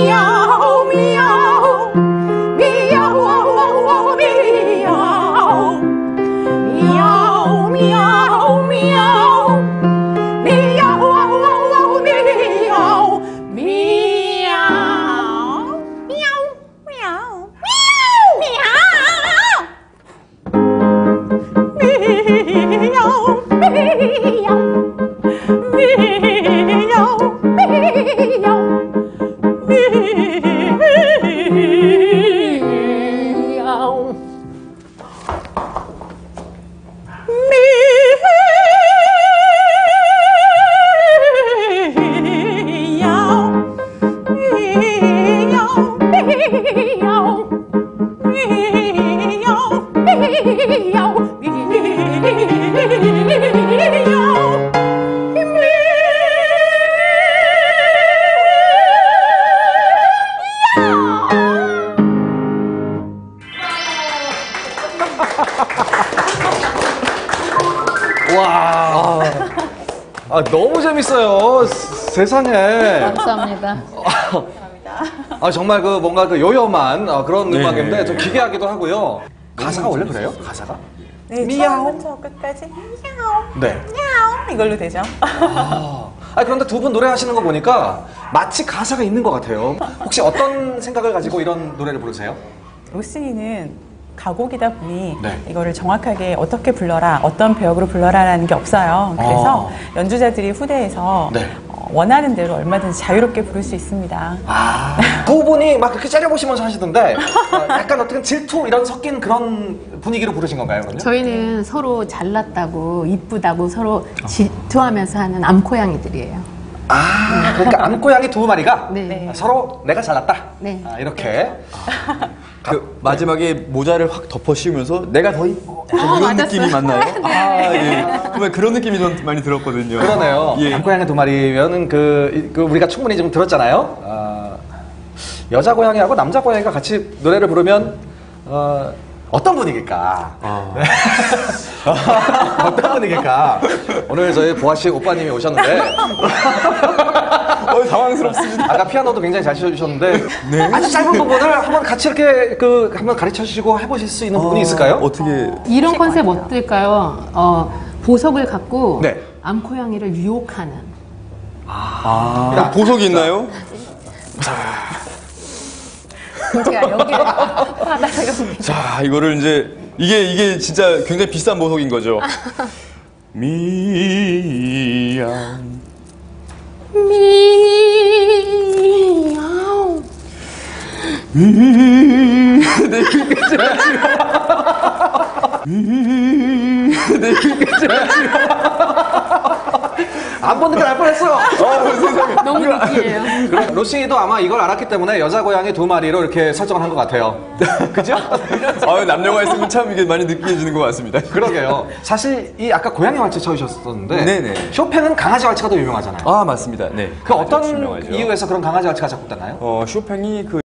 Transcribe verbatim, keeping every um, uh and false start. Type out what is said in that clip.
미야오 미야오 미야오 미야오 미야오 미야오 미야오 미야오 미야오 미야오 와, 아, 너무 재밌어요. 세상에. 감사합니다. 아, 정말 그 뭔가 그 요염한 어, 그런 네. 음악인데 좀 기괴하기도 하고요. 가사가 원래 그래요? 가사가? 네, 처음부터 끝까지 미야오 네. 미야오 이걸로 되죠. 아, 아니, 그런데 두 분 노래하시는 거 보니까 마치 가사가 있는 것 같아요. 혹시 어떤 생각을 가지고 이런 노래를 부르세요? 로스니는 가곡이다 보니 네. 이거를 정확하게 어떻게 불러라, 어떤 배역으로 불러라라는 게 없어요. 그래서 아. 연주자들이 후대에서 네. 어, 원하는 대로 얼마든지 자유롭게 부를 수 있습니다. 아, 두 분이 막 그렇게 째려보시면서 하시던데 어, 약간 어떻게 질투 이런 섞인 그런 분위기로 부르신 건가요? 그럼요? 저희는 서로 잘났다고 이쁘다고 서로 질투하면서 하는 암고양이들이에요. 아, 그러니까 암고양이 두 마리가 네. 서로 내가 잘났다. 네. 아, 이렇게. 그 마지막에 모자를 확 덮어 씌우면서 내가 더 이뻐 이런 맞았어요. 느낌이 맞나요? 네. 아, 예. 정말 그런 느낌이 좀 많이 들었거든요. 그러네요. 예. 암고양이 두 마리면은 그, 그 우리가 충분히 좀 들었잖아요. 아, 여자 고양이하고 남자 고양이가 같이 노래를 부르면 어, 어떤 분위기일까? 아. 어떤 분위기일까? 오늘 저희 보아 씨 오빠님이 오셨는데 어, 당황스럽습니다. 아까 피아노도 굉장히 잘 치셔주셨는데 아주 짧은 부분을 한번 같이 이렇게 그 한번 가르쳐 주시고 해보실 수 있는 부분이 있을까요? 어떻게? 이런 컨셉 어떨까요? 어, 보석을 갖고 네. 암고양이를 유혹하는. 아, 야. 보석이 있나요? 제가 여기에 바닥에 여기. 자, 이거를 이제 이게 이게 진짜 굉장히 비싼 보석인 거죠. 미양 미야오. 내 귀까지 내 귀까지 안 보는 게 날 뻔했어요. 너무 느끼해요. 그럼 로싱이도 아마 이걸 알았기 때문에 여자 고양이 두 마리로 이렇게 설정을 한 것 같아요. 그죠? 아, 남녀가 있으면 참 이게 많이 느끼해지는 것 같습니다. 그러게요. 사실 이 아까 고양이 왈츠 쳐주셨었는데 네네. 쇼팽은 강아지 왈츠가 더 유명하잖아요. 아, 맞습니다. 네. 그 어떤 유명하죠. 이유에서 그런 강아지 왈츠가 작곡됐나요? 어, 쇼팽이 그